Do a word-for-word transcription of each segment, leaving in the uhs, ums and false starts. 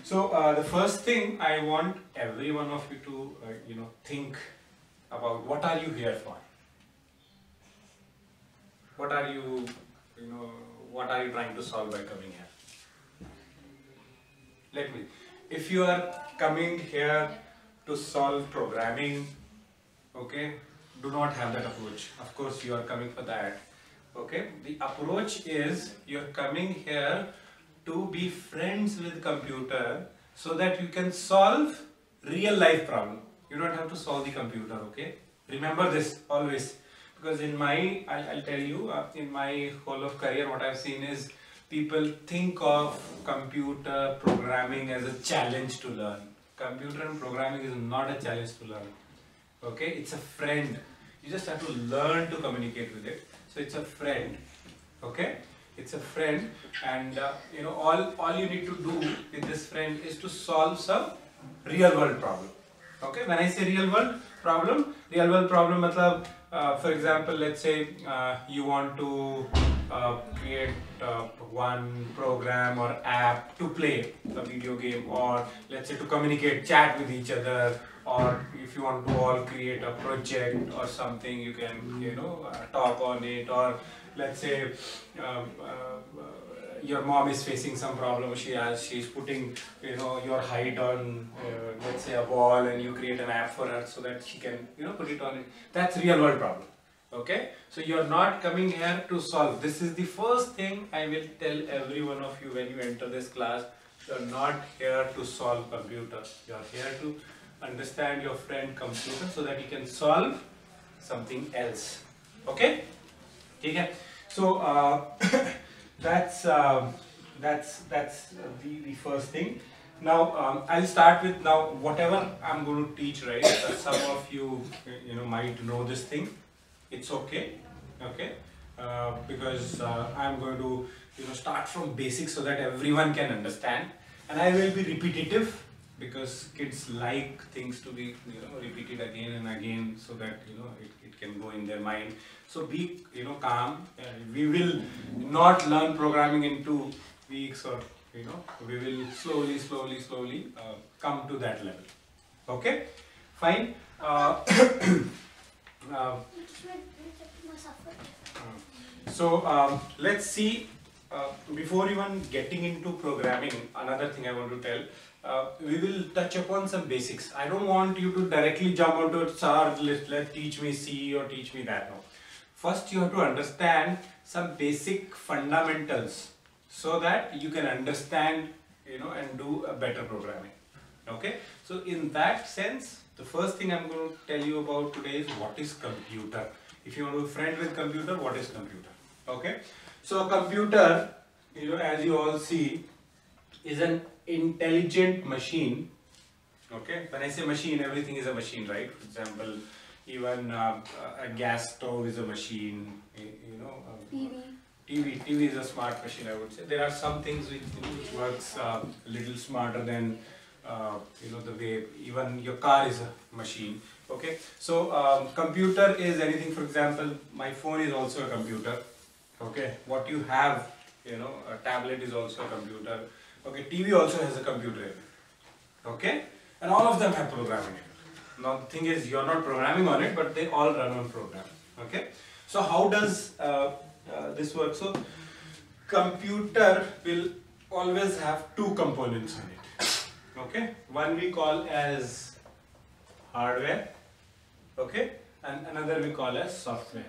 So uh, the first thing I want every one of you to uh, you know think about, what are you here for? What are you you know what are you trying to solve by coming here? Let me. If you are coming here to solve programming, okay, do not have that approach. Of course, you are coming for that. Okay, the approach is you're coming here to be friends with computer so that you can solve real life problem. You don't have to solve the computer. Okay, remember this always, because in my I'll, I'll tell you uh, in my whole of career, what I've seen is people think of computer programming as a challenge to learn. Computer and programming is not a challenge to learn. Okay, it's a friend. You just have to learn to communicate with it. So it's a friend. Okay, it's a friend, and uh, you know all all you need to do with this friend is to solve some real world problem. Okay, when I say real world problem, real world problem matlab, uh, for example, let's say uh, you want to uh, create uh, one program or app to play a video game, or let's say to communicate, chat with each other, or if you want to all create a project or something, you can you know uh, talk on it. Or let's say um, uh, uh, your mom is facing some problem, she has she's putting you know your height on uh, let's say a wall, and you create an app for her so that she can you know put it on it. That's real world problem. Okay, so you're not coming here to solve. This is the first thing I will tell every one of you when you enter this class. You're not here to solve computer. You're here to understand your friend computer so that you can solve something else. Okay? Okay. So uh, that's um, that's that's the the first thing. Now um, I'll start with now whatever I'm going to teach. Right? Uh, some of you you know might know this thing. It's okay. Okay. Uh, because uh, I'm going to you know start from basics so that everyone can understand, and I will be repetitive, because kids like things to be you know repeated again and again so that you know it, it can go in their mind. So be you know calm. Uh, we will not learn programming in two weeks, or you know we will slowly slowly slowly uh, come to that level. Okay, fine. Uh, uh, so um, let's see, uh, before even getting into programming, another thing I want to tell. Uh, we will touch upon some basics. I don't want you to directly jump onto it, sir, let, let teach me C or teach me that. No. First you have to understand some basic fundamentals so that you can understand you know and do a better programming. Okay, so in that sense, the first thing I'm going to tell you about today is what is computer. If you want to be friend with computer, what is computer? Okay, so a computer, you know as you all see, is an intelligent machine. Okay, when I say machine, everything is a machine, right? For example, even uh, a gas stove is a machine. You know, uh, T V. T V. T V is a smart machine, I would say. There are some things which, which works uh, a little smarter than uh, you know the way even your car is a machine. Okay, so um, computer is anything. For example, my phone is also a computer. Okay, what you have, you know, a tablet is also a computer. Okay, T V also has a computer. Okay, and all of them have programming. Now the thing is, you're not programming on it, but they all run on program. Okay, so how does uh, uh, this work? So computer will always have two components in it. Okay, one we call as hardware. Okay, and another we call as software.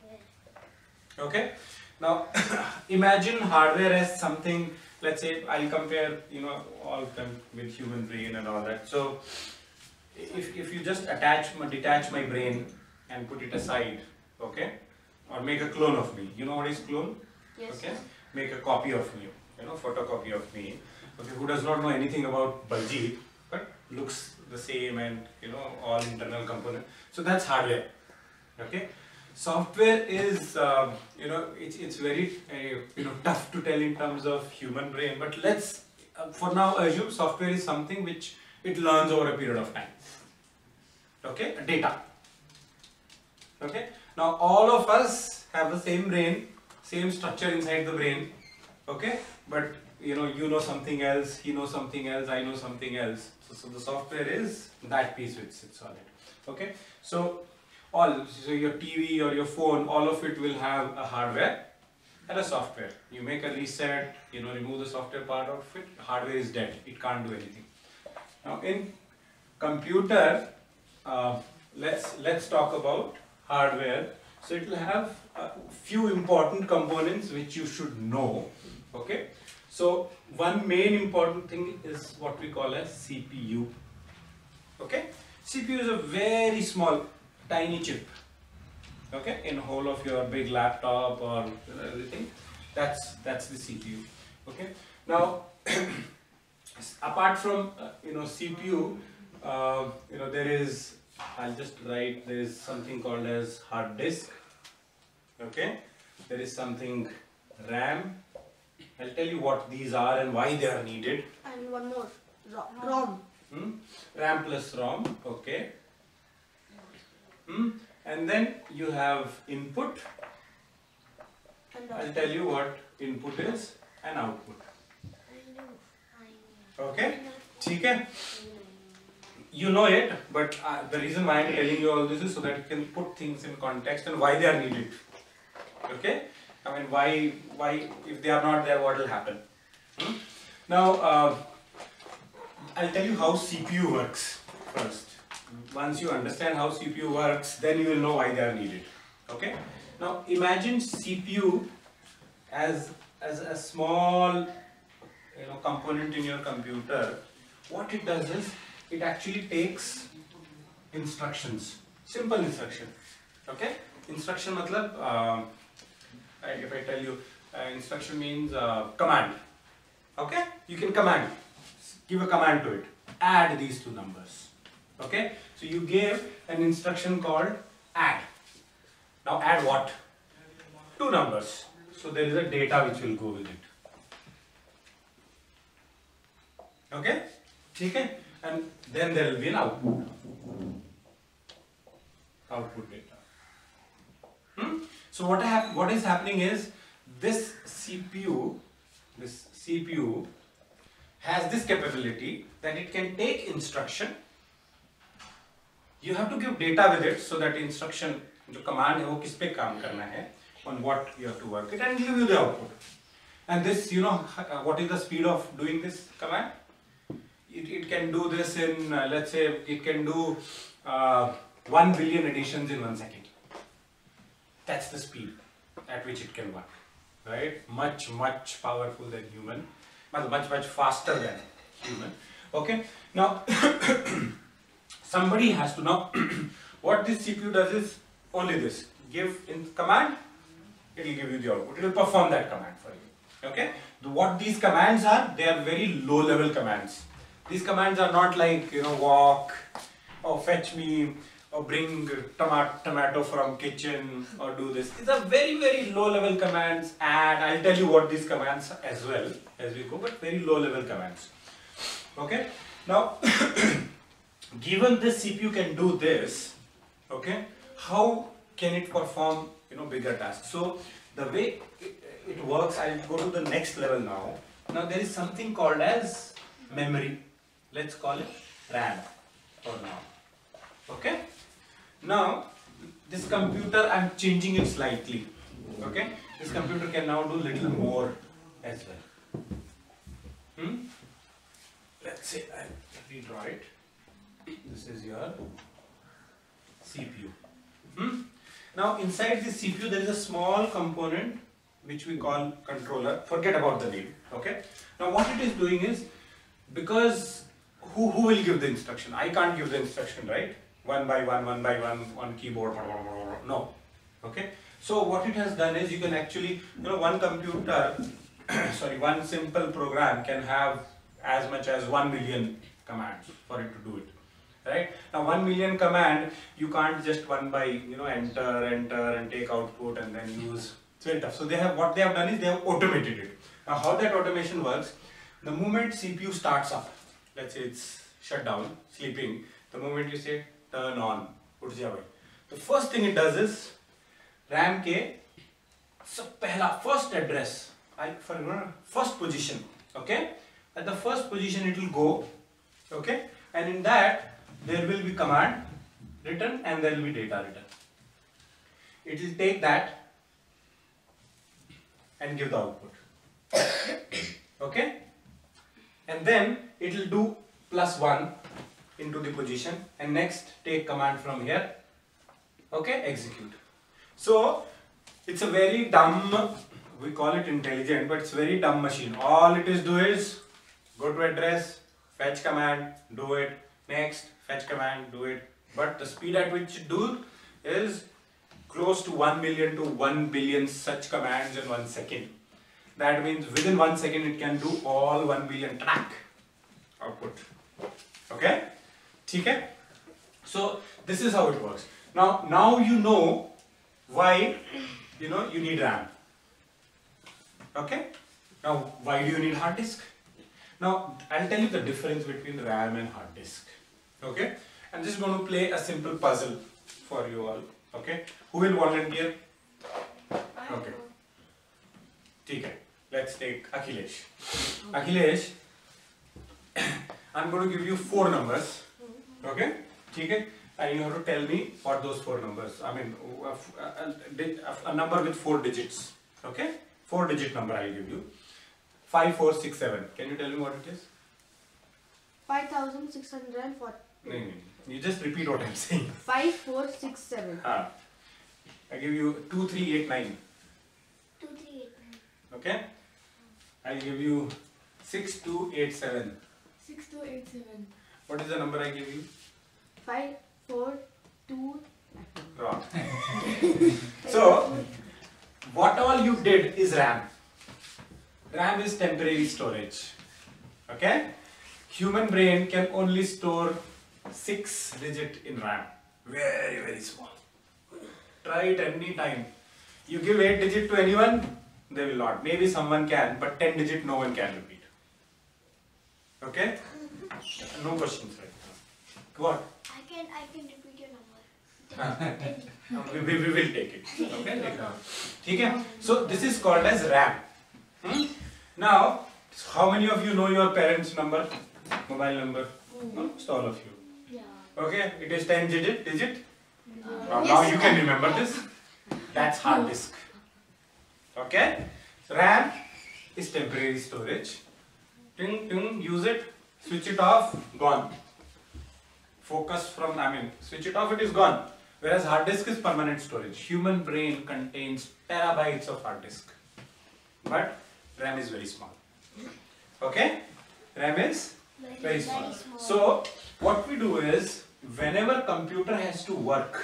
Okay, now imagine hardware as something. Let's say I'll compare, you know, all of them with human brain and all that. So if, if you just attach, detach my brain and put it aside, okay, or make a clone of me. You know what is clone? Yes. Okay, make a copy of me, you know, photocopy of me. Okay, who does not know anything about Baljit, but looks the same and, you know, all internal component. So that's hardware. Okay. Software is, uh, you know, it's, it's very, uh, you know, tough to tell in terms of human brain, but let's, uh, for now, assume software is something which it learns over a period of time. Okay, data. Okay, now all of us have the same brain, same structure inside the brain. Okay, but you know, you know something else, he knows something else, I know something else. So, so the software is that piece which sits on it. Okay, so all, so your T V or your phone, all of it will have a hardware and a software. You make a reset, you know, remove the software part of it, hardware is dead, it can't do anything. Now in computer, uh, let's let's talk about hardware. So it will have a few important components which you should know. Okay, so one main important thing is what we call as C P U. Okay, C P U is a very small, tiny chip. Okay, in whole of your big laptop or you know, everything, that's that's the C P U. Okay, now apart from uh, you know C P U, uh, you know there is, I'll just write, there is something called as hard disk. Okay, there is something RAM. I'll tell you what these are and why they are needed. And one more, ROM. Hmm? RAM plus ROM. Okay. Hmm? And then you have input. I'll tell you what input is and output. Okay? Okay? You know it, but uh, the reason why I'm telling you all this is so that you can put things in context and why they are needed. Okay? I mean, why, why if they are not there, what will happen? Hmm? Now, uh, I'll tell you how C P U works first. Once you understand how C P U works, then you will know why they are needed. Okay? Now, imagine C P U as, as a small you know, component in your computer. What it does is, it actually takes instructions, simple instruction. Okay? Instruction matlab, uh, if I tell you, uh, instruction means uh, command. Okay? You can command, give a command to it, add these two numbers. Okay? So you gave an instruction called add. Now add what? Two numbers. So there is a data which will go with it. Okay? Okay? And then there will be an output. Output data. Hmm? So what, hap what is happening is this C P U, this C P U has this capability that it can take instruction. You have to give data with it so that instruction, the command है वो किस पे काम करना है, on what you have to work it and give you the output. And this, you know, what is the speed of doing this command? It, it can do this in, uh, let's say, it can do uh, one billion additions in one second. That's the speed at which it can work, right? Much, much powerful than human, much, much, much faster than human. Okay. Now, somebody has to know what this C P U does is only this. Give in command, it will give you the output. It will perform that command for you. Okay. The, what these commands are, they are very low level commands. These commands are not like, you know, walk or fetch me or bring tomato, tomato from kitchen or do this. These are very, very low level commands, and I'll tell you what these commands are as well as we go, but very low level commands. Okay. Now, given this C P U can do this, okay, how can it perform, you know, bigger tasks? So the way it, it works, I'll go to the next level now. Now there is something called as memory. Let's call it RAM for now. Okay. Now this computer, I'm changing it slightly. Okay. This computer can now do little more as well. Hmm? Let's say I redraw it. This is your C P U. Hmm? Now inside this C P U there is a small component which we call controller. Forget about the name. Okay. Now what it is doing is, because who, who will give the instruction? I can't give the instruction, right? One by one, one by one, on keyboard, no. Okay. So what it has done is, you can actually, you know, one computer, sorry, one simple program can have as much as one million commands for it to do it. Right? Now one million command, you can't just one by, you know, enter, enter and take output and then use. It's very tough. So they have, what they have done is they have automated it. Now how that automation works, the moment C P U starts up, let's say it's shut down, sleeping, the moment you say turn on, the first thing it does is RAM ke sab pehla first address, I for first position, Okay, at the first position it will go. Okay, and in that there will be command written and there will be data written. It will take that and give the output. Okay, and then it will do plus one into the position and next take command from here. Okay, execute. So it's a very dumb, we call it intelligent, but it's very dumb machine. All it is do is go to address, fetch command, do it, next fetch command, do it. But the speed at which it do is close to one million to one billion such commands in one second. That means within one second it can do all one billion track output. Okay? Okay? So this is how it works. Now, now you know why you know you need RAM. Okay? Now, why do you need hard disk? Now, I'll tell you the difference between RAM and hard disk. Okay? I'm just going to play a simple puzzle for you all. Okay? Who will volunteer? Okay. Okay. Let's take Akhilesh. Akhilesh, I'm going to give you four numbers. Okay? Okay? And you have to tell me what those four numbers. I mean, a, a, a number with four digits. Okay? Four digit number I'll give you. Five, four, six, seven. Can you tell me what it is? Five thousand six hundred and forty. No, no, no. You just repeat what I'm saying. Five, four, six, seven. Ah. I give you two, three, eight, nine. Two, three, eight, nine. Okay? I'll give you six, two, eight, seven. Six, two, eight, seven. What is the number I give you? Five, four, two. Wrong. So, what all you did is RAM. RAM is temporary storage. Okay? Human brain can only store six digit in RAM. Very, very small. Try it any time. You give eight digit to anyone, they will not. Maybe someone can, but ten digit no one can repeat. Okay? No questions right now. Go on. I can, I can repeat your number. we, we, we will take it. Okay? Take it. So this is called as RAM. Hmm? Now, how many of you know your parents' number, mobile number? Most all of you. Yeah. Okay, it is ten digit. Digit. Uh, Now, yes. now you can remember this. That's hard disk. Okay. RAM is temporary storage. Ting, ting, use it. Switch it off. Gone. Focus from. I mean, switch it off. It is gone. Whereas hard disk is permanent storage. Human brain contains terabytes of hard disk, but RAM is very small. Okay? RAM is Very, very small. very small. So, what we do is, whenever computer has to work,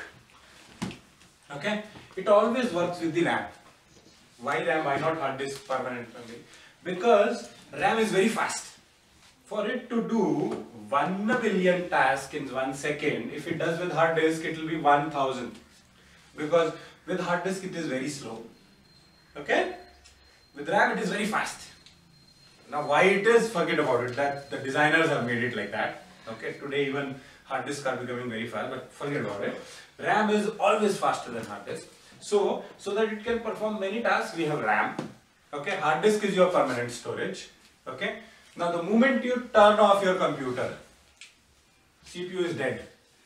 okay, it always works with the RAM. Why RAM? Why not hard disk permanent memory? Because RAM is very fast. For it to do one billion tasks in one second, if it does with hard disk, it will be one thousand. Because with hard disk, it is very slow. Okay? With RAM, it is very fast. Now, why it is, forget about it. That the designers have made it like that. Okay? Today, even hard disks are becoming very fast, but forget about it. RAM is always faster than hard disk. So, so that it can perform many tasks, we have RAM. Okay? Hard disk is your permanent storage. Okay? Now, the moment you turn off your computer, C P U is dead.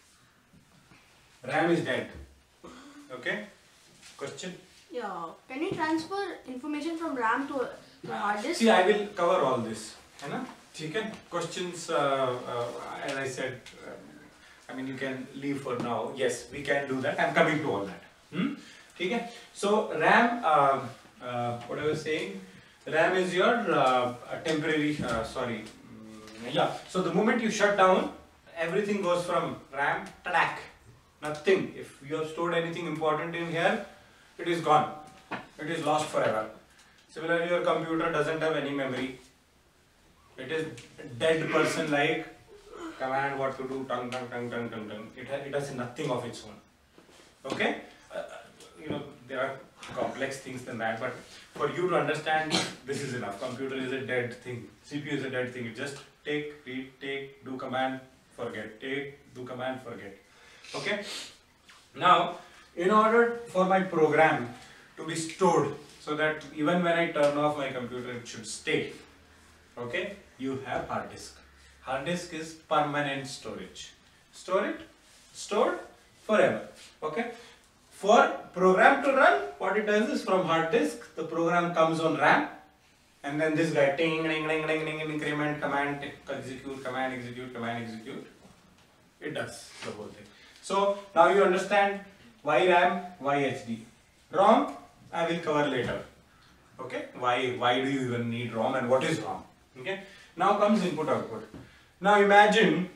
RAM is dead. Okay? Question? Yeah. Can you transfer information from RAM to, to hard disk? See, I will cover all this. है ना? ठीक है? Questions, uh, uh, as I said, um, I mean, you can leave for now. Yes, we can do that. I'm coming to all that. Hmm? ठीक है? So, RAM, uh, uh, what I was saying, RAM is your uh, temporary, uh, sorry, mm, yeah. So, the moment you shut down, everything goes from RAM, track, nothing. If you have stored anything important in here, it is gone. It is lost forever. Similarly, your computer doesn't have any memory. It is dead person like command what to do, tung, tung, tung, tung, tung, tung. It, has, it has nothing of its own. Okay? Uh, you know, there are complex things than that, but for you to understand, this is enough. Computer is a dead thing. C P U is a dead thing. You just take, read, take, do command, forget. Take, do command, forget. Okay? Now, in order for my program to be stored, so that even when I turn off my computer, it should stay. Okay, you have hard disk. Hard disk is permanent storage. Store it, stored forever. Okay. For program to run, what it does is from hard disk, the program comes on RAM, and then this guy ting ding ding ding ding increment command execute command execute command execute. It does the whole thing. So now you understand why RAM, why H D. ROM I will cover later. Okay, why why do you even need ROM and what is ROM? Okay. Now comes input output. Now imagine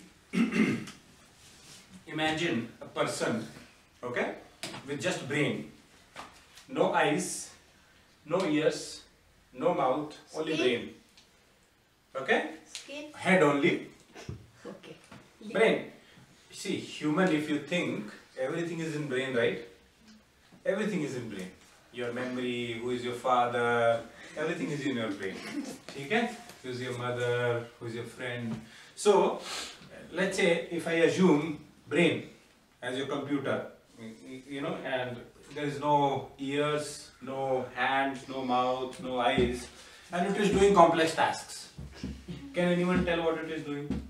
imagine a person, okay, with just brain, no eyes, no ears, no mouth, only Skin. brain. Okay? Skin. Head only, Okay. brain. See, human, if you think, everything is in brain, right? Everything is in brain. Your memory, who is your father, everything is in your brain. Okay? Who is your mother, who is your friend. So, let's say if I assume brain as your computer, you know, and there is no ears, no hands, no mouth, no eyes, and it is doing complex tasks. Can anyone tell what it is doing?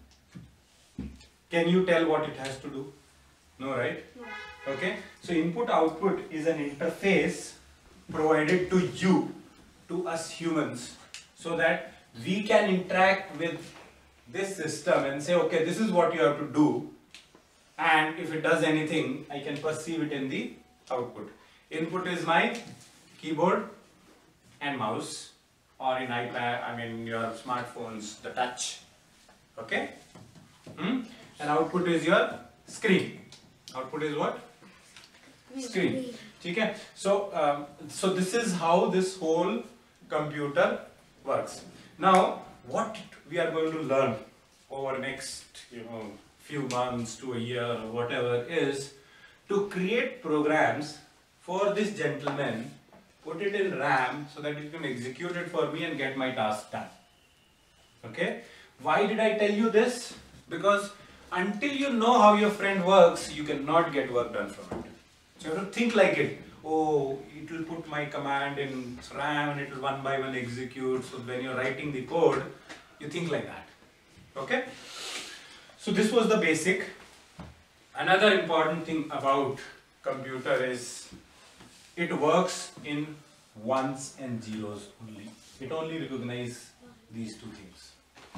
Can you tell what it has to do? No, right? No. Okay. So input output is an interface provided to you, to us humans, so that we can interact with this system and say, okay, this is what you have to do, and if it does anything, I can perceive it in the output. Input is my keyboard and mouse, or in iPad, I mean your smartphones, the touch. Okay? Hmm? And output is your screen. Output is what? Screen. Okay? So, um, so this is how this whole computer works. Now, what we are going to learn over next, you know, few months to a year or whatever is to create programs for this gentleman, put it in RAM so that you can execute it for me and get my task done. Okay? Why did I tell you this? Because until you know how your friend works, you cannot get work done from it. So you have to think like it. Oh, it will put my command in RAM and it will one by one execute. So when you're writing the code, you think like that. Okay? So this was the basic. Another important thing about computer is it works in ones and zeros only. It only recognizes these two things.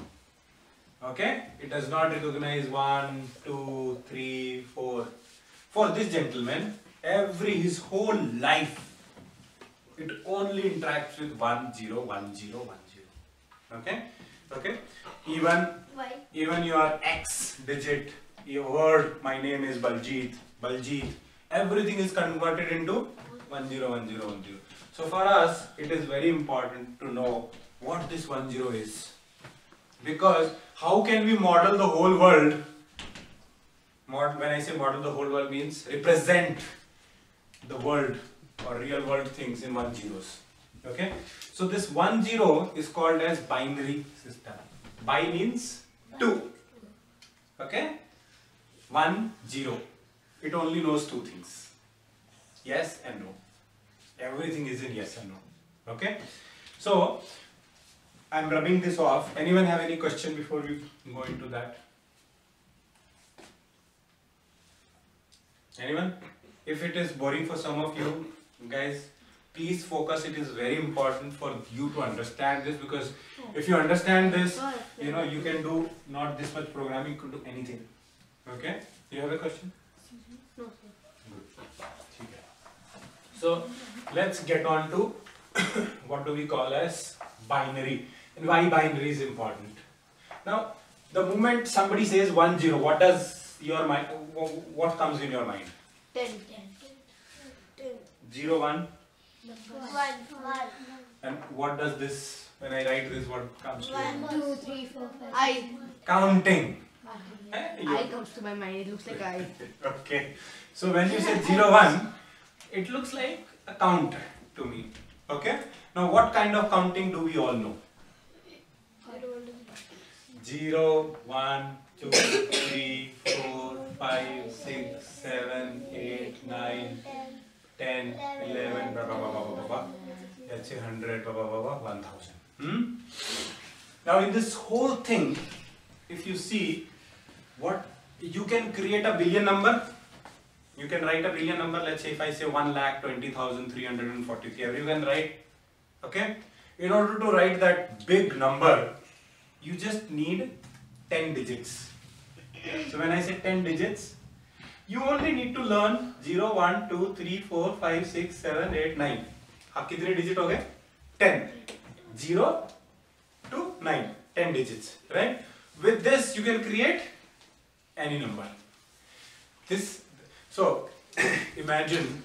Okay? It does not recognize one, two, three, four. For this gentleman, every his whole life, it only interacts with one, zero, one, zero, one, zero. Okay? Okay? Even, Why? even your X digit, your word, my name is Baljit, Baljit, everything is converted into one, zero, one, zero, one, zero. So for us, it is very important to know what this one, zero is. Because how can we model the whole world? Mod, when I say model the whole world means represent the world or real world things in one zeros. Okay? So this one zero is called as binary system. Bi means two. Okay? One zero. It only knows two things. Yes and no. Everything is in yes and no. Okay? So I'm rubbing this off. Anyone have any question before we go into that? Anyone? If it is boring for some of you guys, please focus. It is very important for you to understand this, because if you understand this, you know, you can do not this much programming, you could do anything. Okay? Do you have a question? No, sir. Good. So let's get on to what do we call as binary, and why binary is important. Now, the moment somebody says one zero, what does your mind, what comes in your mind? Ten. Ten. Zero one. One. One. And what does this, when I write this, what comes to your mind? One, two, three, four, five. I. Counting. Eh, you- I comes to my mind. It looks like I. Okay. So when you say zero one, it looks like a count to me. Okay. Now what kind of counting do we all know? Zero, one, two, three, four, five, six, seven, eight, nine, ten, eleven, blah, blah, blah, blah, blah, blah. Let's say hundred, blah, blah, blah, blah, one thousand. Hmm? Now in this whole thing, if you see what you can create a billion number, you can write a billion number. Let's say if I say one lakh twenty thousand three hundred forty-three, you can write, okay? In order to write that big number, you just need ten digits. So when I say ten digits, you only need to learn zero, one, two, three, four, five, six, seven, eight, nine. आप कितने digit हो गए? ten. zero to nine. ten digits, right? With this, you can create any number. This, so imagine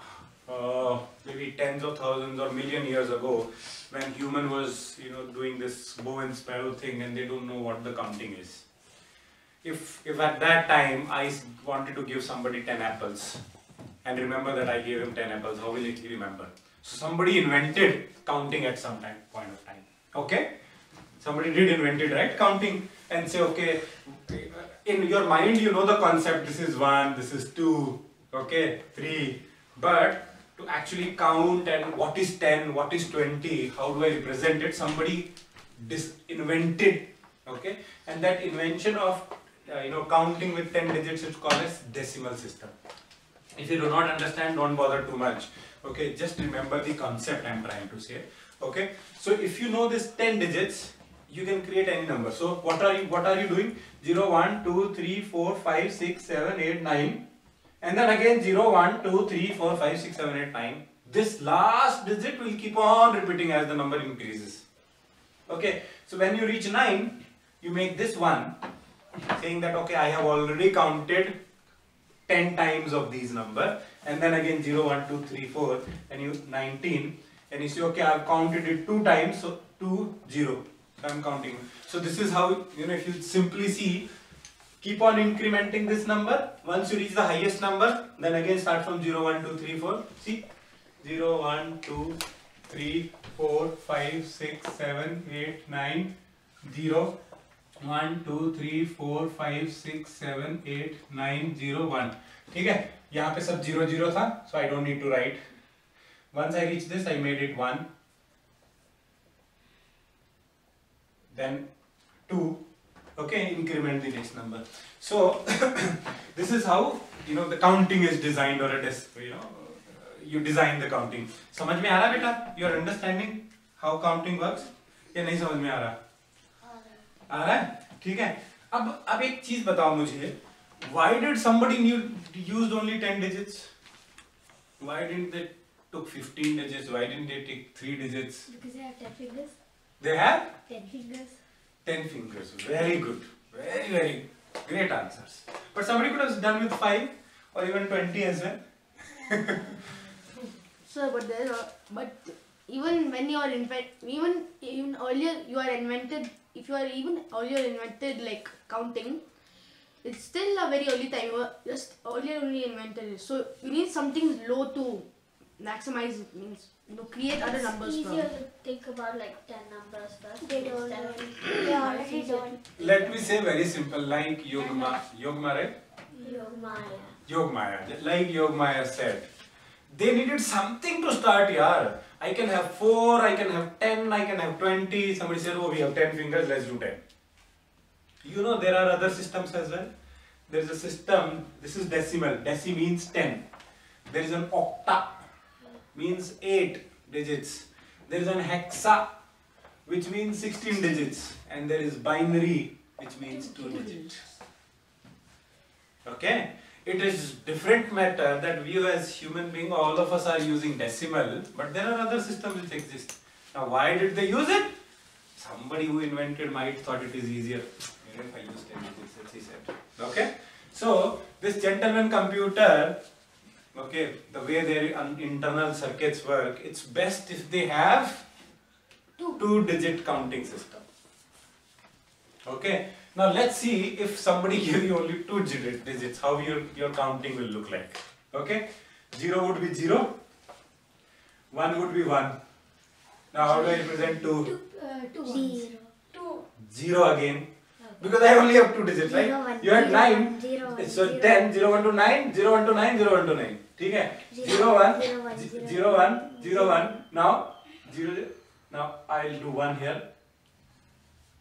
uh, maybe tens of thousands or million years ago, when human was, you know, doing this bow and sparrow thing, and they don't know what the counting is. If if at that time I wanted to give somebody ten apples, and remember that I gave him ten apples, how will he remember? So somebody invented counting at some time, point of time. Okay, somebody did invent it, right? Counting, and say, okay, in your mind you know the concept. This is one, this is two, okay, three. But to actually count and what is ten, what is twenty, how do I represent it? Somebody dis invented, okay, and that invention of uh, you know counting with ten digits is called as decimal system. If you do not understand, don't bother too much. Okay, just remember the concept I am trying to say. Okay, so if you know this ten digits, you can create any number. So what are you what are you doing? zero, one, two, three, four, five, six, seven, eight, nine, and then again zero, one, two, three, four, five, six, seven, eight, nine. This last digit will keep on repeating as the number increases. Okay, so when you reach nine, you make this one, saying that okay, I have already counted ten times of these number, and then again zero, one, two, three, four, and you nineteen, and you say okay, I have counted it two times, so two, zero. So I am counting. So this is how, you know, if you simply see, keep on incrementing this number. Once you reach the highest number, then again start from zero, one, two, three, four. See, zero, one, two, three, four, five, six, seven, eight, nine, zero, one, two, three, four, five, six, seven, eight, nine, zero, one. ठीक है? यहाँ पे सब zero zero था, so I don't need to write. Once I reach this, I made it one. Then two. Okay, increment the next number. So this is how, you know, the counting is designed, or it is, you know, you design the counting. समझ में आ रहा बेटा? You are understanding how counting works? या नहीं समझ में आ रहा? आ रहा है? ठीक है. अब अब एक चीज बताओ मुझे. Why did somebody new, used only ten digits? Why didn't they took fifteen digits? Why didn't they take three digits? Because they have ten fingers. They have ten fingers. ten fingers. Very good. Very, very great answers. But somebody could have done with five or even twenty as well. So, but there are, but even when you are invent, even even earlier you are invented. If you are even earlier invented like counting, it's still a very early time. You were just earlier only invented it. So you need something low to maximize. Means you know create other numbers It's from. easier to think about like ten numbers first. They don't. Seven. Yeah, Much they easier don't. Let me say very simple, like Yogma, Yogma, right? to- Yogmaya. Yogmaya, like Yogmaya said, they needed something to start, yaar. I can have four, I can have ten, I can have twenty. Somebody said, oh, we have ten fingers, let's do ten. You know, there are other systems as well. There is a system, this is decimal, deci means ten. There is an octa, means eight digits. There is an hexa, which means sixteen digits. And there is binary, which means two digits. Okay? It is different matter that we as human being, all of us are using decimal, but there are other systems which exist. Now why did they use it? Somebody who invented might thought it is easier. Even if I use ten digits, as he said. Okay? So this gentleman computer, okay, the way their internal circuits work, it's best if they have Two. two digit counting system. Okay? Now let's see if somebody gives you only two digits, how your, your counting will look like. Okay? zero would be zero, one would be one. Now how do I represent two? Two, uh, two ones. Zero. Two. zero again. Because I only have two digits, right? Zero, one, You had zero, nine. one, zero, one, So zero, ten, zero, one to nine, zero, one to nine, zero, one to nine. Okay? Zero, zero, one, zero, one, z- zero, zero, one, zero, one. Now, zero, now I'll do one here.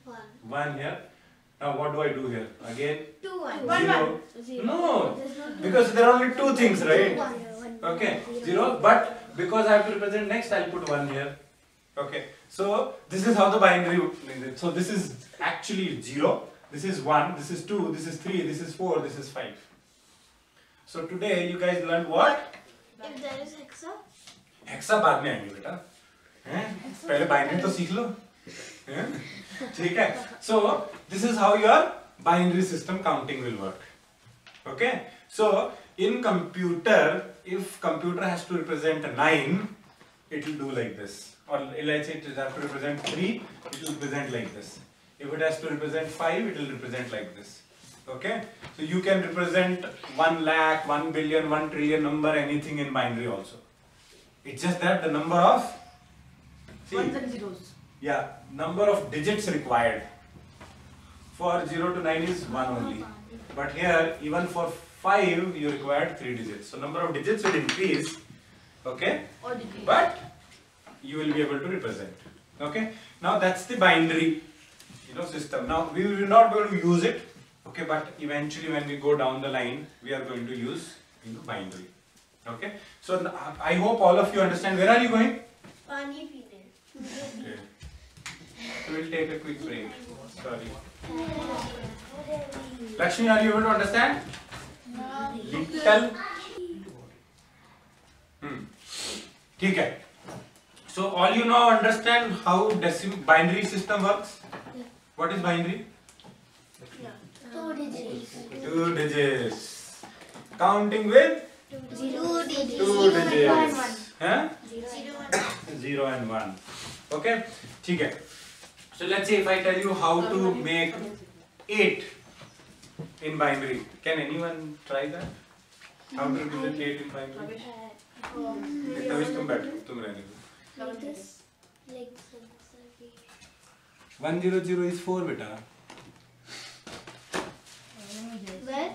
One. one here. Now what do I do here? Again, Two one. One, zero. Zero. No, There's no two. because there are only two things, right? One. One. Okay, zero. But because I have to represent next, I'll put one here. Okay, so this is how the binary. So this is actually zero. This is one. This is two. This is three. This is four. This is five. So today you guys learned what? If there is hexa. Hexa बाद में आएंगे बेटा, हैं? पहले binary तो सीख लो, हैं? ठीक है? So this is how your binary system counting will work. Okay? So in computer, if computer has to represent nine, it will do like this. Or let's say it has to represent three, it will represent like this. If it has to represent five, it will represent like this. Okay? So you can represent one lakh, one billion, one trillion number, anything in binary also. It's just that the number of see, Ones and zeros. yeah, number of digits required for zero to nine is one only. But here, even for five, you required three digits. So number of digits will increase. Okay, Or decrease. but you will be able to represent. Okay, now that's the binary, you know, system. Now we will not be able to use it. Okay, but eventually when we go down the line, we are going to use, you know, binary. Okay, so I hope all of you understand. Where are you going? Pani peanut. Okay. So we'll take a quick break. Sorry. Lakshmi, are you able to understand? Little. Hmm. ठीक है. So all you now understand how decimal binary system works? What is binary? Two digits. Two digits. Counting with Zero digits. two digits. Huh? Zero one. Zero and one. Okay? ठीक है. So let's say if I tell you how to make eight in binary, can anyone try that? How to represent eight in binary? Tavish तुम बैठो, तुम रहने दो. Like this. Like this. One zero zero is four, बेटा. Where?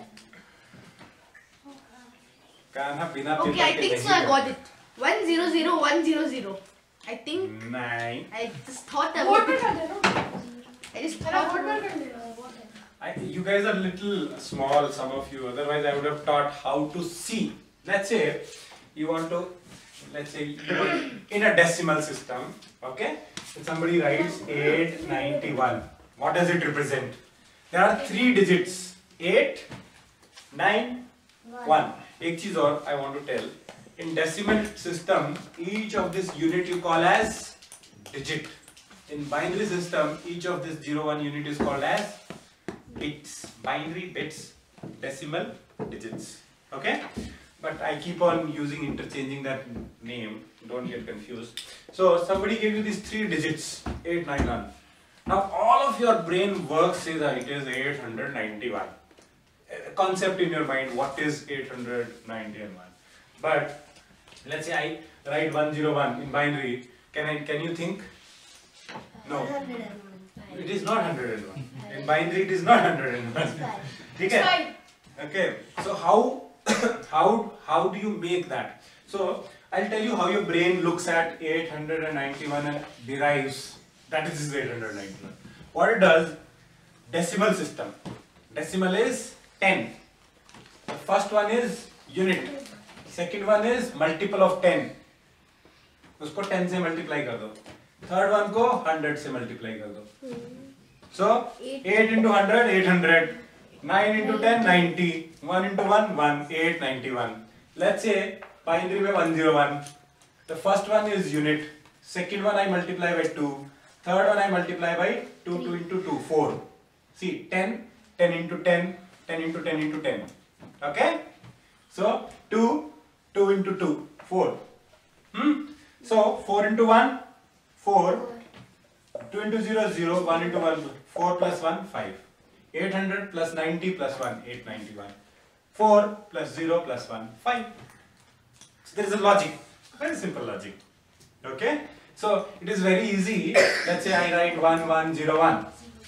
Kanha बिना Okay, paper I के think नहीं so. I got करता. it. One zero zero one zero zero. I think Nine. I just thought vote about पे it. कर दे ना I just मेरा thought vote पे about कर दे I, you guys are little small, some of you. Otherwise, I would have taught how to see. Let's say you want to, let's say you want, in a decimal system, okay? If somebody writes eight ninety-one, what does it represent? There are three digits: eight, nine, one. एक चीज और I want to tell. In decimal system, each of this unit you call as digit. In binary system, each of this zero one unit is called as bits, binary bits, decimal digits. Okay, but I keep on using interchanging that name, don't get confused. So somebody gave you these three digits, eight nine one. Now all of your brain works says that it is eight hundred ninety-one. A concept in your mind, what is eight hundred ninety-one? But let's say I write one zero one in binary, can I can you think? No, it is not one hundred one. In binary, it is not one hundred one. ठीक है? Okay. So how how how do you make that? So I'll tell you how your brain looks at eight hundred ninety-one and derives that is eight hundred ninety-one. What it does, decimal system. Decimal is ten. The first one is unit. Second one is multiple of ten. उसको ten से multiply कर दो. Third one को one hundred से multiply कर दो. So eight into one hundred, eight hundred. nine into ten, ninety. one into one, one. eight, ninety-one. Let's say binary में one zero one. The first one is unit. Second one I multiply by two. Third one I multiply by two. two into two, four. See, ten, ten into ten, ten into ten into ten. Okay? So two, two into two, four. Hmm? So four into one, four. two into zero, zero. one into one, four plus one, five. eight hundred plus ninety plus one, eight ninety-one. four plus zero plus one, five. So there is a logic, very simple logic. Okay? So it is very easy. Let's say I write one one zero one.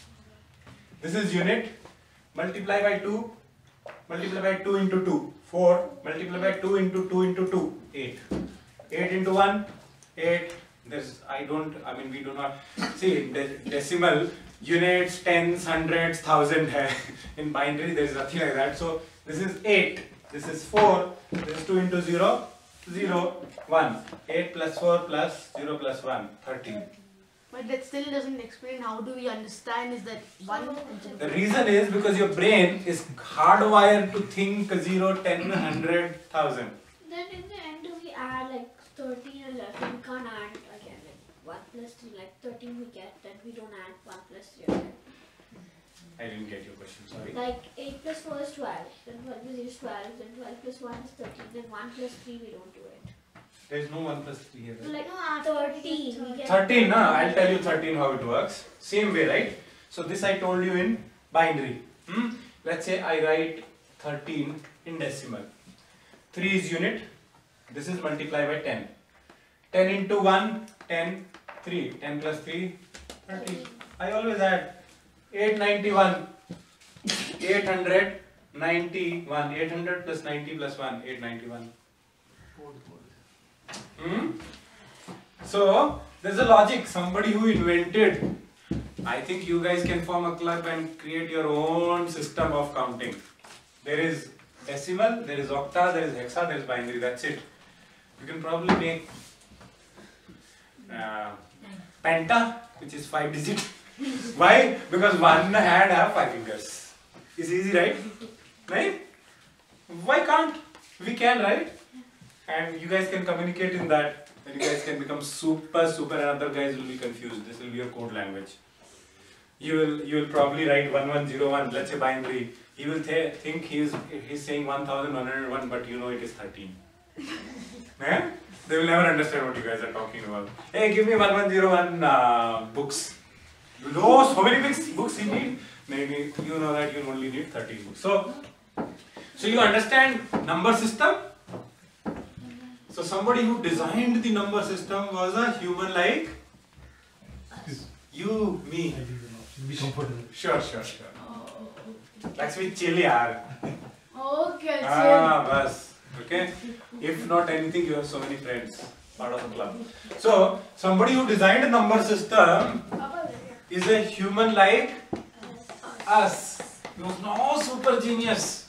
This is unit. Multiply by two. Multiply by two into two. four. Multiply by two into two into two. eight. eight into one. eight. There's, I don't, I mean, we do not, see, de decimal, units, tens, hundreds, thousand hai. In binary there is nothing like that. So this is eight, this is four, this is two into zero, zero, one. eight plus four plus zero plus one, thirteen. But that still doesn't explain how do we understand is that one and zero. The reason is because your brain is hardwired to think zero, ten, hundred, thousand. Then in the end we add like thirteen and eleven. We can't add again like one plus three. Like thirteen we get, then we don't add one plus three again. I didn't get your question, sorry. Like eight plus four is twelve. Then twelve plus eight is twelve. Then twelve plus one is thirteen. Then one plus three we don't do it. There is no one plus three here. So like thirteen. We get thirteen, na? I'll tell you thirteen how it works. Same way, right? So this I told you in binary. Hmm? Let's say I write thirteen in decimal. three is unit. This is multiplied by ten. ten into one, ten, three. ten plus three, thirty. I always add eight ninety-one. eight hundred ninety-one. eight hundred plus ninety plus one, eight ninety-one. Hmm? So, there's a logic. Somebody who invented, I think you guys can form a club and create your own system of counting. There is decimal, there is octa, there is hexa, there is binary. That's it. You can probably make uh, penta, which is five digit. Why? Because one hand have five fingers. It's easy, right? Right? Why can't? We can, right? And you guys can communicate in that. And you guys can become super, super, and other guys will be confused. This will be your code language. You will, you will probably write one one zero one, let's say binary. He will th think he is he's saying one thousand one hundred one, but you know it is thirteen. Yeah? They will never understand what you guys are talking about. Hey, give me one one zero one uh, books. You know so many books, books you need. Maybe you know that you only need thirteen books. So, so you understand number system? So somebody who designed the number system was a human like you, me. Be comfortable. Sure, sure, sure. Let's be chill, yaar. Okay, Ah, bas. Okay. If not anything, you have so many friends. Part of the club. So somebody who designed a number system is a human like us. He was no super genius.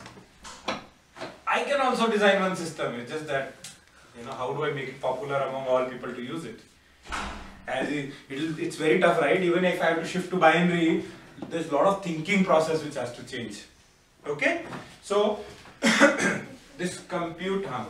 I can also design one system. It's just that, you know, how do I make it popular among all people to use it? As it, it'll, it's very tough, right? Even if I have to shift to binary, there's a lot of thinking process which has to change. Okay? So, this compute, huh?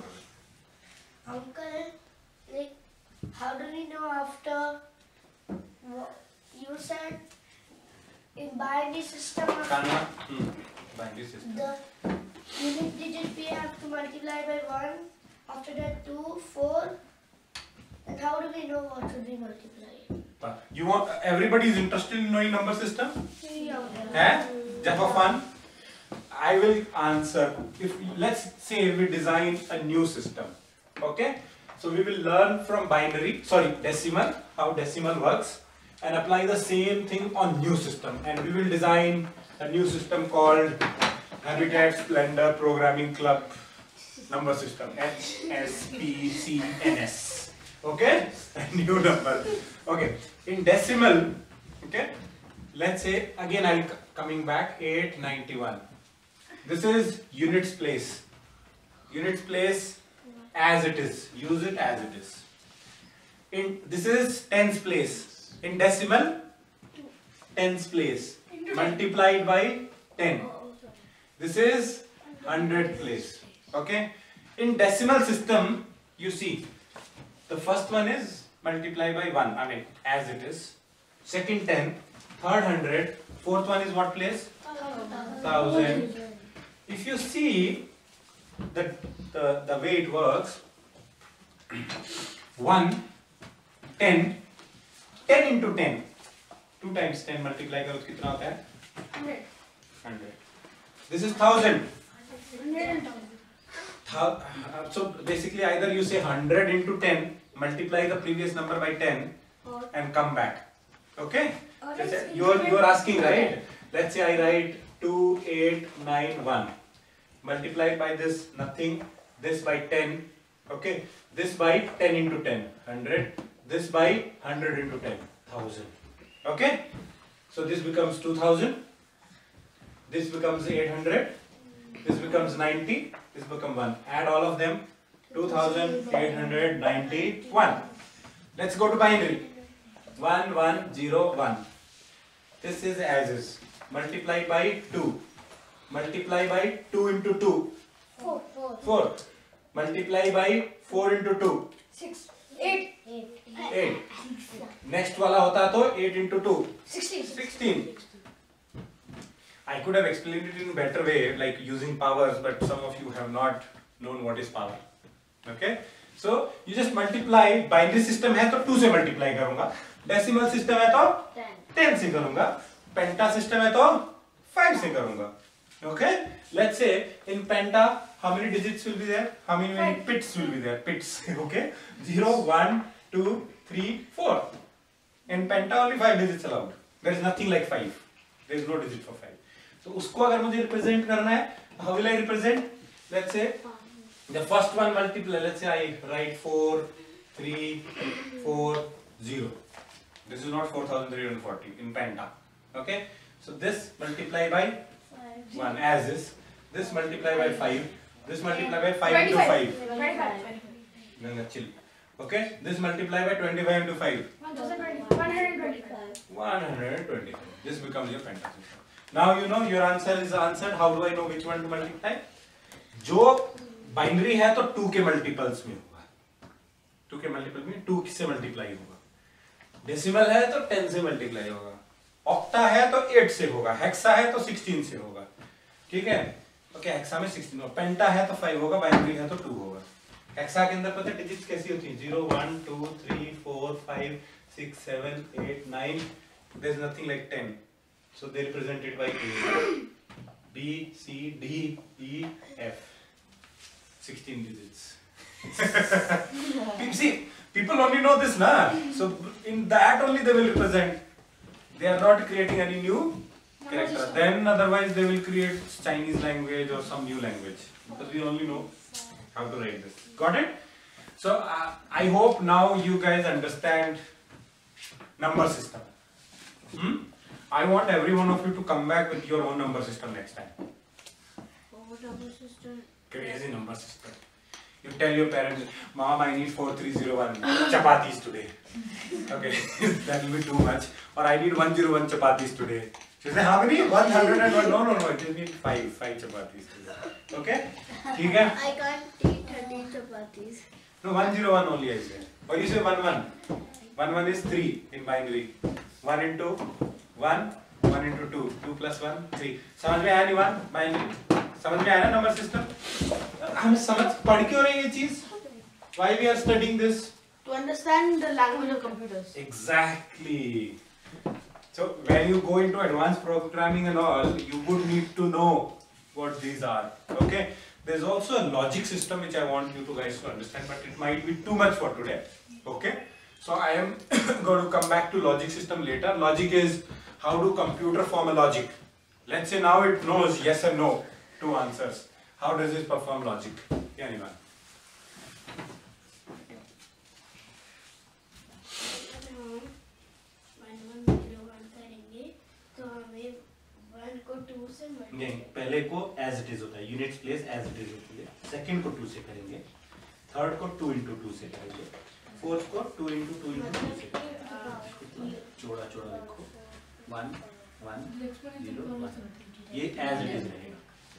Uncle, like, how do we know after what you said in binary system of Kana? Hmm. Binary system. the unit digit we have to multiply by one, after that two, four, and how do we know what should we multiply? You want, everybody is interested in knowing number system? Yeah. Eh? Just for fun? I will answer. If let's say we design a new system. Okay? So we will learn from binary, sorry, decimal, how decimal works, and apply the same thing on new system. And we will design a new system called Habitat Splendor Programming Club Number System. H S P C N S. Okay? A new number. Okay. In decimal, okay, let's say, again I'll coming back, eight ninety-one. This is units place. Units place as it is. Use it as it is. In this is tens place. In decimal, tens place. Multiplied by ten. This is hundred place. Okay. In decimal system, you see, the first one is multiply by one, I mean as it is. Second ten, third hundred, fourth one is what place? Thousand. If you see the, the, the way it works, one, ten, ten into ten. two times ten multiply करो तो कितना होता है? hundred. This is thousand. Thou, uh, so basically either you say hundred into ten, multiply the previous number by ten and come back. Okay? You are, you are asking, right? Let's say I write two eight nine one. Multiply by this nothing, this by ten. Okay? This by ten into ten, one hundred. This by one hundred into ten, one thousand. Okay? So this becomes two thousand, this becomes eight hundred, this becomes ninety, this becomes one. Add all of them, two thousand eight hundred ninety-one. Let's go to binary. one, one, zero, one. This is as is. Multiply by two. Multiply by two into two. Four. Four. four. Multiply by four into two. Six. Eight. Eight. eight. Next वाला होता तो eight into two. Sixteen. sixteen. I could have explained it in a better way, like using powers, but some of you have not known what is power. Okay? So you just multiply. Binary system है तो two से multiply करूँगा. Decimal system है तो ten से करूँगा. Penta system है तो five से करूँगा. Okay? Let's say in penta, how many digits will be there? How many, many pits will be there? Pits. Okay? zero, one, two, three, four. In penta only five digits allowed. There is nothing like five. There is no digit for five. So उसको अगर मुझे represent करना है, how will I represent? Let's say the first one multiply. Let's say I write four, three, four, zero. This is not four thousand three hundred forty in penta. Okay? So this multiply by one as is. This multiply by five. This multiply by five into five. Twenty-five. No, no, chill. Okay? This multiply by twenty-five into five. One hundred twenty-five. one hundred twenty-five. This becomes your penta system. Now you know your answer is answered. How do I know which one to multiply? जो binary है तो two के multiples में होगा. two के multiples में two से multiply होगा. Decimal है तो ten से multiply होगा. Octa है तो eight से होगा. Hexa है तो sixteen से होगा. ठीक है? ओके हेक्सा में sixteen होगा. पेंटा है तो five होगा. बाइनरी है तो two होगा. हेक्सा के अंदर पता है डिजिट्स कैसी होती हैं? zero, one, two, three, four, five, six, seven, eight, nine. There is nothing like ten. So they represent it by A. B, C, D, E, F. sixteen digits. See, people only know this, na? So in that only they will represent. They are not creating any new character. Then otherwise they will create Chinese language or some new language, because we only know how to write this. Got it? So uh, I hope now you guys understand number system. Hmm? I want every one of you to come back with your own number system next time. What number system? Crazy number system. You tell your parents, Mom, I need four three zero one chapatis today. Okay, that will be too much. Or I need one zero one chapatis today. She say, how many? one hundred one. No, no, no. It will need five, five chapatis today. Okay? ठीक है? I can't eat thirteen chapatis. No, one zero one only I say. Or you say one one. one one is three in binary. one into one, one into two. two plus one, three. समझ में आया नहीं one? Binary. समझ में आया ना number system? हम समझ पढ़ क्यों रहे हैं ये चीज? Why we are studying this? To understand the language of computers. Exactly. So when you go into advanced programming and all, you would need to know what these are. Okay. There's also a logic system which I want you to guys to understand, but it might be too much for today. Okay. So I am going to come back to logic system later. Logic is how do computer form a logic. Let's say now it knows yes and no, two answers. How does it perform logic? Anyone? नहीं, पहले को as it is होता है, units place as it is होती है, second को two से करेंगे, third को two into two से करेंगे, fourth को two into two into two से करेंगे, चौड़ा चौड़ा लिखो, one, one, zero, one, ये as it is रहेगा,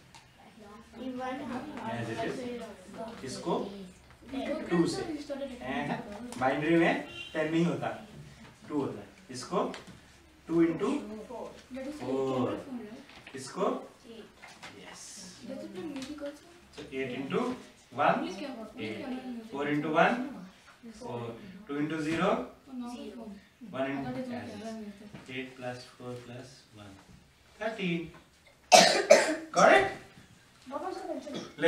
as it is, इसको two से, and binary में ten नहीं होता, two होता है, इसको two into four, इसको yes, so eight into one, eight, four into one, four, two into zero, one into eight plus four plus one, thirteen. Got it? ले,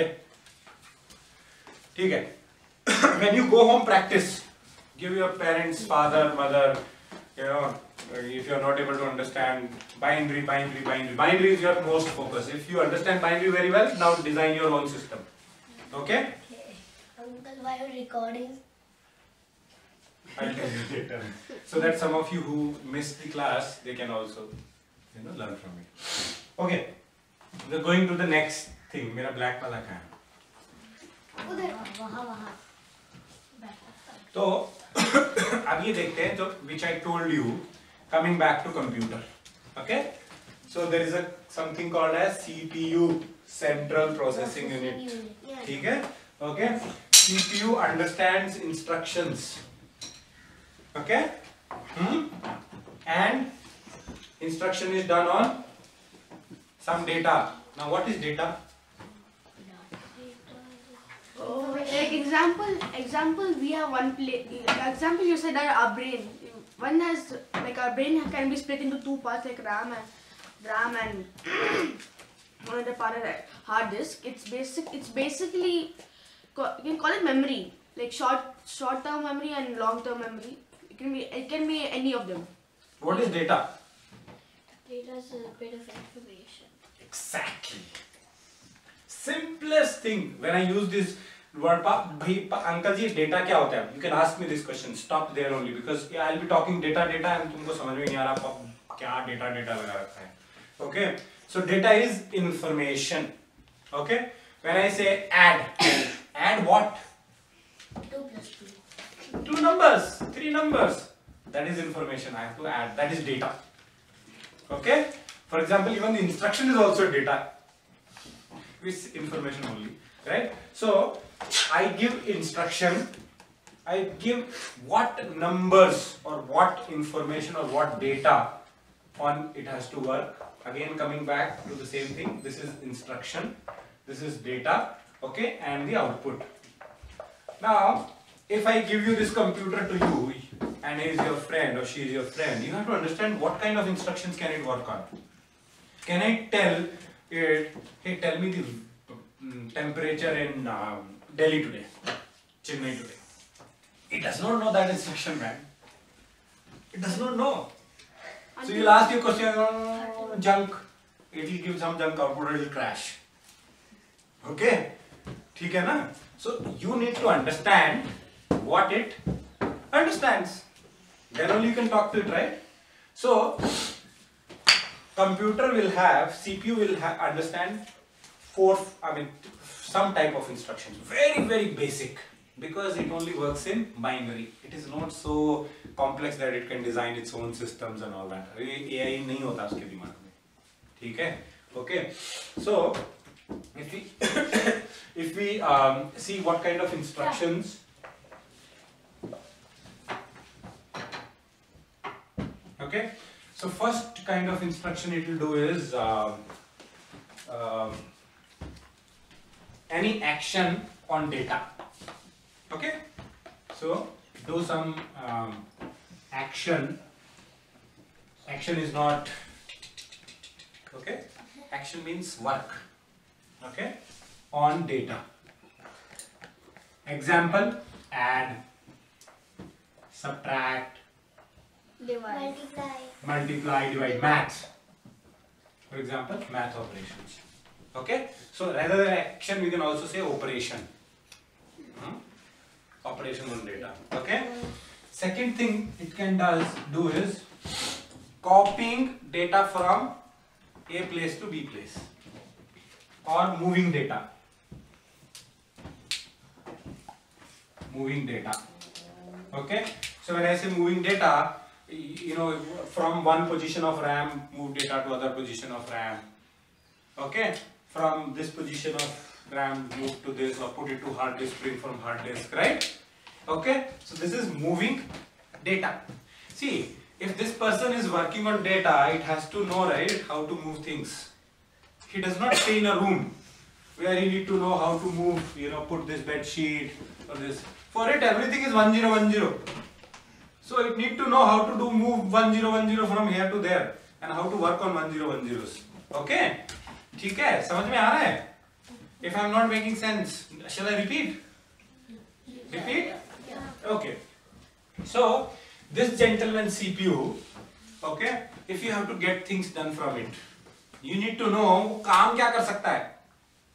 ठीक है. When you go home, practice. Give your parents, father, mother, you know, if you are not able to understand binary, binary, binary. Binary is your most focus. If you understand binary very well, now design your own system. Okay? Okay. Uncle, why are you recording? I'll tell you later. So that some of you who missed the class, they can also, you know, learn from it. Okay, we're going to the next thing. मेरा black वाला कहाँ है? उधर वहाँ वहाँ. तो अब ये देखते हैं जो which I told you, coming back to computer. Okay, so there is a something called as C P U, Central Processing Unit. ठीक है? Okay, C P U understands instructions. Okay, hmm? And instruction is done on some data. Now what is data? Oh, like example, example, we have one play. Example, you said that our brain, one has like our brain can be split into two parts, like RAM and RAM and one other part of the hard disk. It's basic. It's basically you can call it memory, like short short term memory and long term memory. It can be it can be any of them. What is data? Data is a bit of information. Exactly. Simplest thing when I use this word, bhai uncle ji data क्या होता है? You can ask me this question. Stop there only because I'll be talking data data and तुमको समझ में नहीं आ रहा क्या data data लगा रखा है. Okay, so data is information. Okay, when I say add, add what? Two plus two. Two numbers, three numbers. That is information. I have to add. That is data. Okay. For example, even the instruction is also data. With information only, right? So I give instruction. I give what numbers or what information or what data on it has to work. Again, coming back to the same thing. This is instruction. This is data. Okay, and the output. Now, if I give you this computer to you, and he is your friend or she is your friend, you have to understand what kind of instructions can it work on. Can I tell it, hey, tell me the um, temperature in um, Delhi today, Chennai today? It does not know that instruction, man. It does not know. So you'll ask your question, oh, junk. It will give some junk output, it will crash. Okay? ठीक है ना? So you need to understand what it understands. Then only you can talk to it, right? So computer will have, C P U will have, understand four, I mean some type of instructions. Very very basic because it only works in binary. It is not so complex that it can design its own systems and all that. A I नहीं होता उसके दिमाग में. ठीक है? Okay. So if we if we um, see what kind of instructions. Okay. So first kind of instruction it will do is uh, uh, any action on data. Okay, so do some um, action. Action is not okay. Action means work. Okay, on data. Example: add, subtract, Divide. Multiply. multiply, divide, math. For example, math operations. Okay, so rather than action, we can also say operation. Hmm? Operation on data. Okay. Second thing it can does do is copying data from A place to B place or moving data. Moving data. Okay. So when I say moving data, you know, from one position of RAM, move data to other position of RAM. Okay, from this position of RAM, move to this or put it to hard disk, bring from hard disk, right? Okay, so this is moving data. See, if this person is working on data, it has to know, right, how to move things. He does not stay in a room where he need to know how to move, you know, put this bed sheet or this. For it, everything is one zero one zero. So it need to know how to do move one zero one zero from here to there and how to work on one zero one zeros. Okay? ठीक है? समझ में आ रहा है? If I am not making sense, shall I repeat? Repeat? Okay. So this gentleman C P U, okay? If you have to get things done from it, you need to know काम क्या कर सकता है.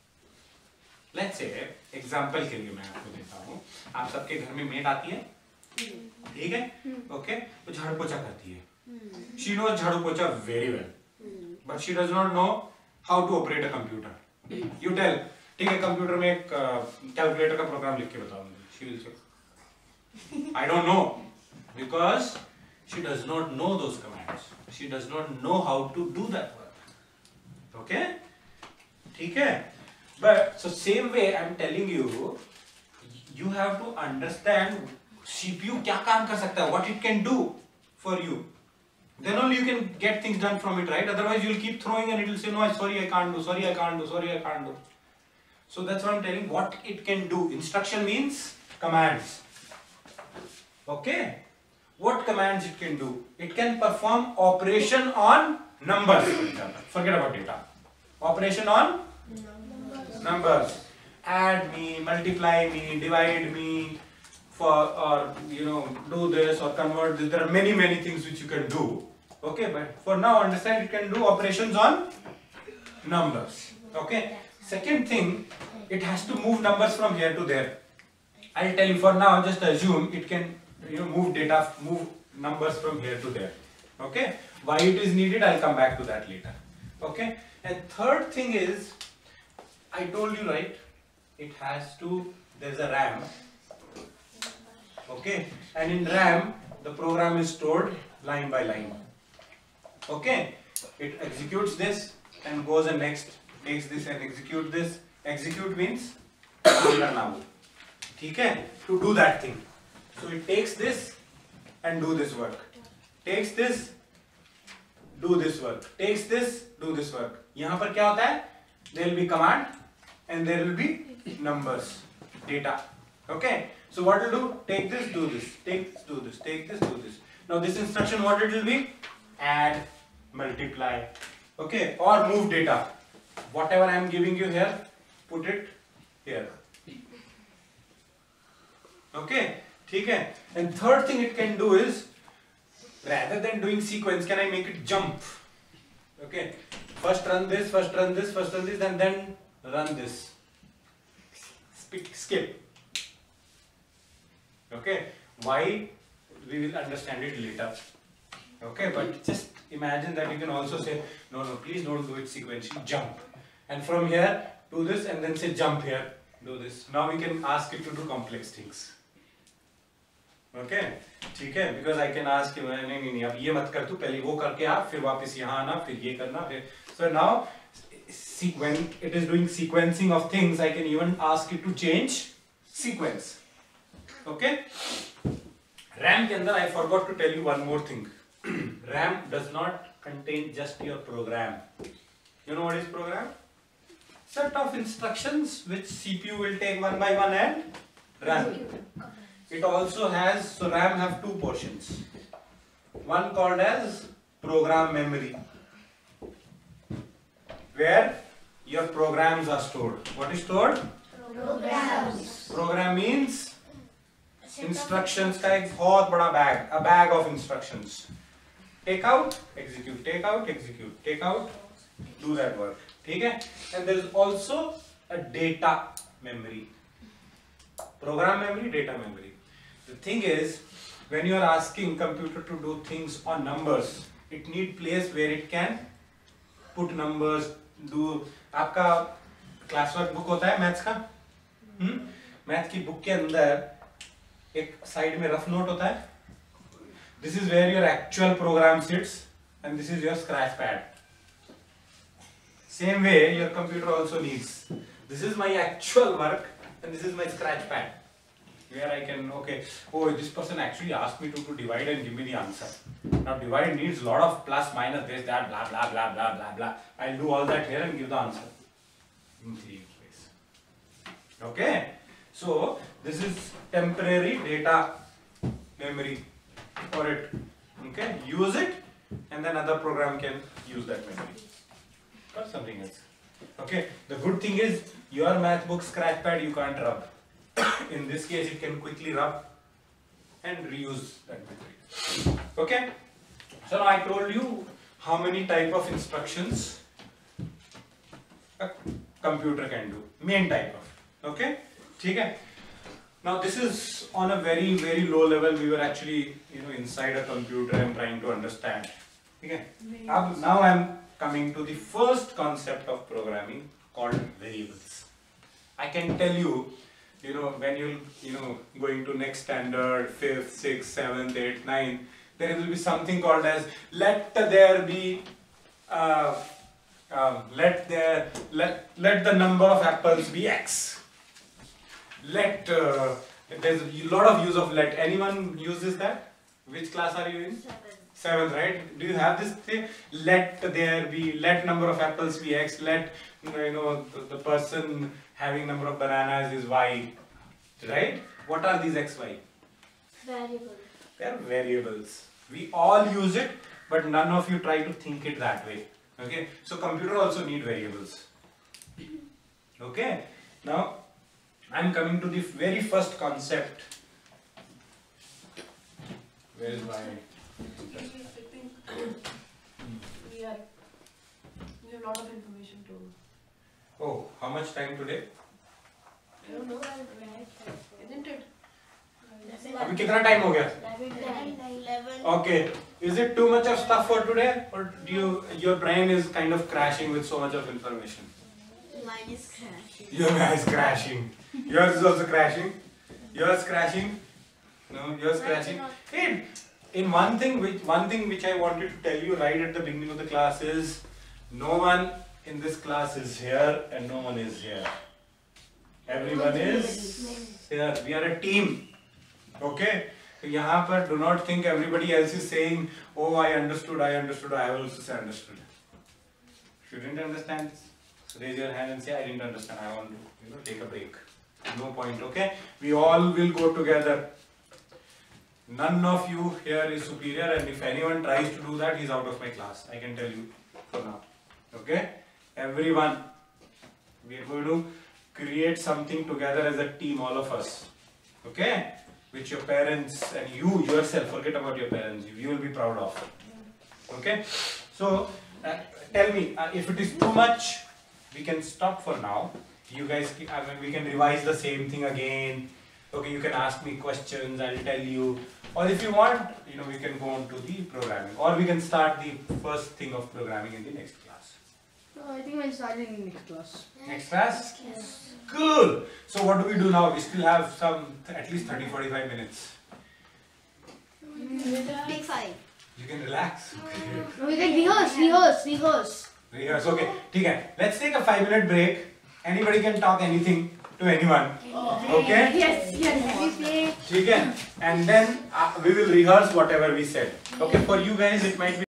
Let's say example के लिए मैं आपको देता हूँ. आप सबके घर में maid आती है? ठीक है? Okay? वो झाड़ू पोछा करती है. She knows झाड़ू पोछा very well, but she does not know how to operate a computer. You tell, ठीक है, कंप्यूटर में एक कैलकुलेटर का प्रोग्राम लिख के बताओ मुझे. She will say, I don't know, because she does not know those commands. She does not know how to do that work. Okay? ठीक है? But so same way I'm telling you, you have to understand C P U क्या काम कर सकता है, what it can do for you. Then only you can get things done from it, right? Otherwise you'll keep throwing and it will say, no, sorry I can't do, sorry I can't do, sorry I can't do. So that's what I'm telling, what it can do. Instruction means commands. Okay? What commands it can do? It can perform operation on numbers. Forget about data. Operation on numbers. numbers. Add me, multiply me, divide me, for or you know do this or convert this. There are many many things which you can do. Okay, but for now understand it can do operations on numbers. Okay. Second thing, it has to move numbers from here to there. I'll tell you for now. Just assume it can you know move data, move numbers from here to there. Okay. Why it is needed, I'll come back to that later. Okay. And third thing is, I told you right, it has to, there's a RAM. Okay. And in RAM, the program is stored line by line. Okay. It executes this and goes and next, takes this and execute this. Execute means now. Okay. To do that thing. So it takes this and do this work. Takes this, do this work. Takes this, do this work. यहाँ पर क्या होता है? There will be command and there will be numbers, data. Okay. So what it will do? Take this, do this. Take this, do this. Take this, do this. Now this instruction, what it will be? Add, multiply. Okay. Or move data. Whatever I am giving you here, put it here. Okay. ठीक है. And third thing it can do is, rather than doing sequence, can I make it jump? Okay. First run this, first run this, first run this, and then run this. Skip. Okay. Why? We will understand it later. Okay. But just imagine that you can also say, no, no, please don't do it sequentially. Jump. And from here, do this, and then say jump here. Do this. Now we can ask it to do complex things. Okay ठीक है because I can ask you नहीं नहीं नहीं अब ये मत कर तू पहले वो करके आ फिर वापस यहाँ आना फिर ये करना फिर so now when it is doing sequencing of things I can even ask it to change sequence. Okay. RAM के अंदर I forgot to tell you one more thing. RAM does not contain just your program. You know what is program? Set of instructions which C P U will take one by one and run. It also has, so RAM have two portions. One called as program memory, where your programs are stored. What is stored? Programs. Program means instructions का एक बहुत बड़ा bag, a bag of instructions. Take out, execute, take out, execute, take out, do that work. ठीक है? And there is also a data memory. Program memory, data memory. The thing is, when you are asking computer to do things on numbers, it need place where it can put numbers. Do आपका classwork book होता है maths का? हम्म? Math की book के अंदर एक side में rough note होता है. This is where your actual program sits, and this is your scratch pad. Same way, your computer also needs. This is my actual work, and this is my scratch pad. Where I can, okay, oh, this person actually asked me to, to divide and give me the answer. Now divide needs a lot of plus, minus, this, that, blah, blah, blah, blah, blah, blah. I'll do all that here and give the answer in three ways. Okay, so this is temporary data memory for it. Okay, use it and then other program can use that memory or something else. Okay, the good thing is your math book scratch pad you can't rub. In this case, it can quickly rub and reuse that memory. Okay. So now I told you how many type of instructions a computer can do. Main type of. Okay. ठीक है. Now this is on a very very low level. We were actually you know inside a computer and trying to understand. Okay. Now, now I'm coming to the first concept of programming called variables. I can tell you, you know, when you you know going to next standard, fifth, sixth, seventh, eighth, ninth, there will be something called as let there be uh, uh, let there let let the number of apples be X. Let uh, there's a lot of use of let. Anyone uses that? Which class are you in? Seven. Seventh, right? Do you have this thing? Let there be, let number of apples be X, let you know the, the person having number of bananas is Y, right? What are these X, Y? Variable. They are variables. We all use it, but none of you try to think it that way. Okay? So computer also need variables. Okay? Now, I'm coming to the very first concept. Where is my... I think we are we have a lot of information to. Oh, how much time today? I don't know. Isn't it? अभी कितना time हो गया? Eleven. Okay. Is it too much of stuff for today, or do you your brain is kind of crashing with so much of information? Mine is crashing. Your guy is crashing. Yours is also crashing. Yours crashing. No, yours crashing. Hey, in one thing which one thing which I wanted to tell you right at the beginning of the class is no one in this class is here and no one is here. Everyone is here. We are a team. Okay? So यहाँ पर do not think everybody else is saying, oh I understood, I understood, I will also say understood. If you didn't understand this, so raise your hand and say I didn't understand, I want to you know take a break. No point, okay? We all will go together. None of you here is superior, and if anyone tries to do that, he's out of my class. I can tell you for now. Okay? Everyone, we are going to create something together as a team, all of us. Okay? Which your parents and you yourself, forget about your parents, you will be proud of. Okay? So, uh, tell me, uh, if it is too much, we can stop for now. You guys, I mean, we can revise the same thing again. Okay, you can ask me questions, I'll tell you. Or if you want, you know, we can go on to the programming. Or we can start the first thing of programming in the next class. No, I think we'll start in the next class. Next class? Yes. Cool! So what do we do now? We still have some, at least thirty to forty-five minutes. Big five. You can relax. No, we can rehearse, rehearse, rehearse. Rehearse, okay. Okay, let's take a five minute break. Anybody can talk anything to anyone. Okay? Yes, yes. We play. Okay? And then uh, we will rehearse whatever we said. Okay, for you guys it might be